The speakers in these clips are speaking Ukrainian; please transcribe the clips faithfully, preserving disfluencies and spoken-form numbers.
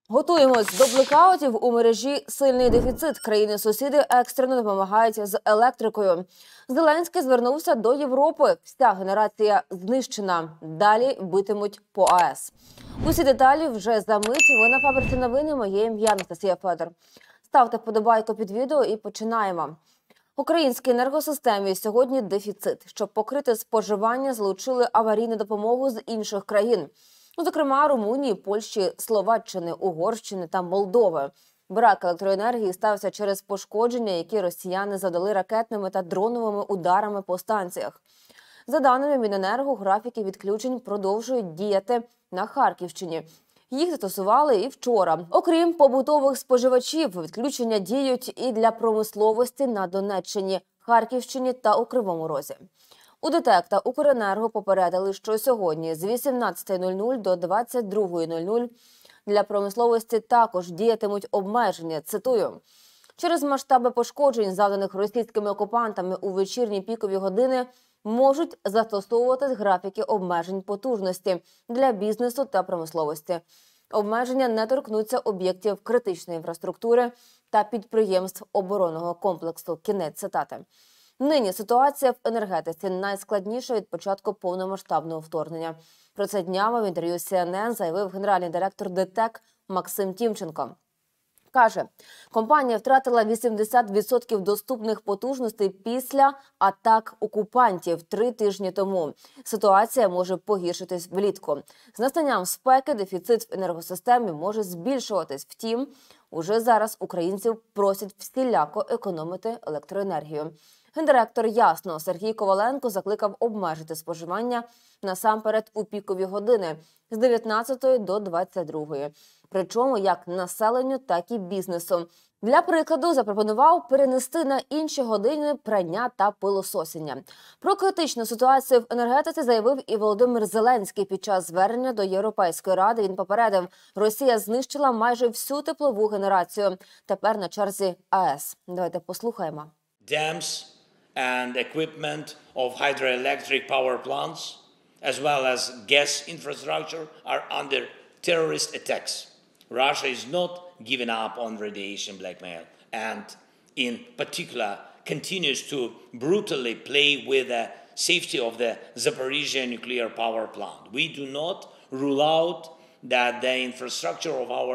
Готуємось до блекаутів. У мережі сильний дефіцит. Країни-сусіди екстрено допомагають з електрикою. Зеленський звернувся до Європи. Вся генерація знищена. Далі битимуть по АЕС. Усі деталі вже за мить. Ви на фабриці новини. Моє ім'я Анастасія Федор. Ставте вподобайку під відео і починаємо. Українській енергосистемі сьогодні дефіцит. Щоб покрити споживання, залучили аварійну допомогу з інших країн. Зокрема, Румунії, Польщі, Словаччини, Угорщини та Молдови. Брак електроенергії стався через пошкодження, які росіяни завдали ракетними та дроновими ударами по станціях. За даними Міненерго, графіки відключень продовжують діяти на Харківщині. Їх застосували і вчора. Окрім побутових споживачів, відключення діють і для промисловості на Донеччині, Харківщині та у Кривому Розі. У ДТЕК та Укренерго попередили, що сьогодні з вісімнадцятої нуль нуль до двадцять другої нуль нуль для промисловості також діятимуть обмеження. Цитую. Через масштаби пошкоджень, завданих російськими окупантами у вечірні пікові години, можуть застосовуватись графіки обмежень потужності для бізнесу та промисловості. Обмеження не торкнуться об'єктів критичної інфраструктури та підприємств оборонного комплексу. Кінець цитати. Нині ситуація в енергетиці найскладніша від початку повномасштабного вторгнення. Про це днями в інтерв'ю Сі Ен Ен заявив генеральний директор ДТЕК Максим Тімченко. Каже, компанія втратила вісімдесят відсотків доступних потужностей після атак окупантів три тижні тому. Ситуація може погіршитись влітку. З настанням спеки дефіцит в енергосистемі може збільшуватись. Втім, уже зараз українців просять всіляко економити електроенергію. Гендиректор Ясно Сергій Коваленко закликав обмежити споживання насамперед у пікові години з дев'ятнадцятої до двадцять другої. Причому як населенню, так і бізнесу. Для прикладу запропонував перенести на інші години прання та пилососіння. Про критичну ситуацію в енергетиці заявив і Володимир Зеленський під час звернення до Європейської ради. Він попередив, Росія знищила майже всю теплову генерацію. Тепер на черзі АЕС. Давайте послухаємо. Dams and equipment of hydroelectric power plants, as well as gas infrastructure, are under terrorist attacks. Russia is not giving up on radiation blackmail and, in particular, continues to brutally play with the safety of the Zaporizhzhia nuclear power plant. We do not rule out that the infrastructure of our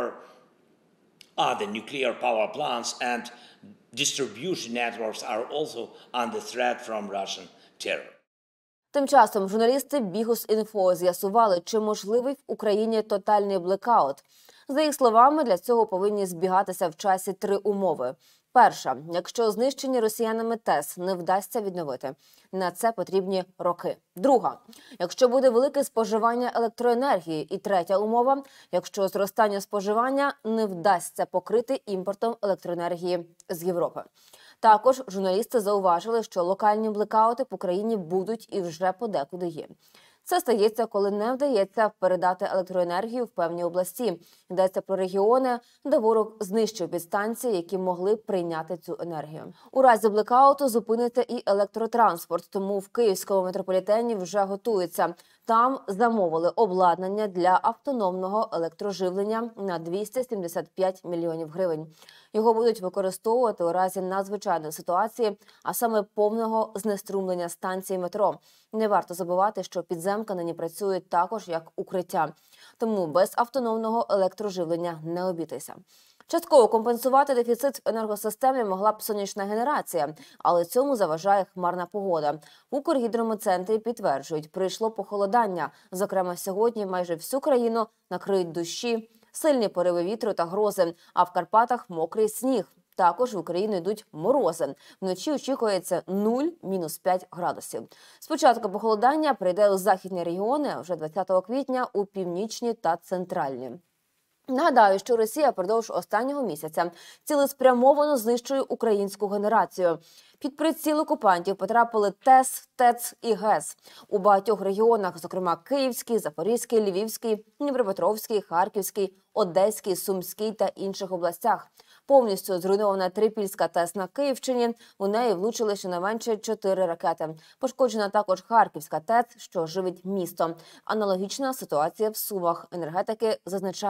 other nuclear power plants and distribution networks are also under threat from Russian terror. Тим часом журналісти Бігус.Інфо з'ясували, чи можливий в Україні тотальний блекаут. За їх словами, для цього повинні збігатися в часі три умови. Перша – якщо знищені росіянами ТЕС не вдасться відновити. На це потрібні роки. Друга – якщо буде велике споживання електроенергії. І третя умова – якщо зростання споживання не вдасться покрити імпортом електроенергії з Європи. Також журналісти зауважили, що локальні блекаути по країні будуть і вже подекуди є. Це стається, коли не вдається передати електроенергію в певні області. Йдеться про регіони, де ворог знищив підстанції, які могли прийняти цю енергію. У разі блекауту зупиниться і електротранспорт, тому в Київському метрополітені вже готується. Там замовили обладнання для автономного електроживлення на двісті сімдесят п'ять мільйонів гривень. Його будуть використовувати у разі надзвичайної ситуації, а саме повного знеструмлення станцій метро. Не варто забувати, що підземка нині працює також як укриття. Тому без автономного електроживлення не обійтися. Частково компенсувати дефіцит в енергосистемі могла б сонячна генерація, але цьому заважає хмарна погода. В Укргідромецентрі підтверджують, прийшло похолодання. Зокрема, сьогодні майже всю країну накриють дощі, сильні пориви вітру та грози, а в Карпатах мокрий сніг. Також в Україну йдуть морози. Вночі очікується нуль - мінус п'ять градусів. Спочатку похолодання прийде у західні регіони, а вже двадцятого квітня у північні та центральні. Нагадаю, що Росія впродовж останнього місяця цілеспрямовано знищує українську генерацію. Під приціл окупантів потрапили ТЕС, ТЕЦ і ГЕС. У багатьох регіонах, зокрема Київський, Запорізький, Львівський, Дніпропетровський, Харківський, Одеський, Сумський та інших областях. Повністю зруйнована Трипільська ТЕС на Київщині. У неї влучили щонайменше чотири ракети. Пошкоджена також Харківська ТЕЦ, що живить місто. Аналогічна ситуація в Сумах. Енергетики зазначають,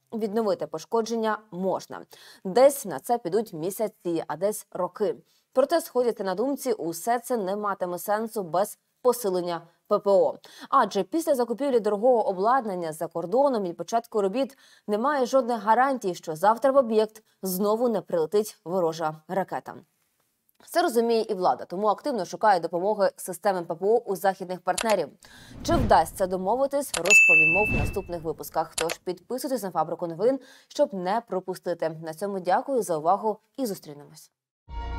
Відновити пошкодження можна. Десь на це підуть місяці, а десь роки. Проте сходяться на думці, усе це не матиме сенсу без посилення ППО. Адже після закупівлі дорогого обладнання за кордоном і початку робіт немає жодних гарантій, що завтра в об'єкт знову не прилетить ворожа ракета. Це розуміє і влада, тому активно шукає допомоги системи ППО у західних партнерів. Чи вдасться домовитись, розповімо в наступних випусках. Тож підписуйтесь на Фабрику новин, щоб не пропустити. На цьому дякую за увагу і зустрінемось.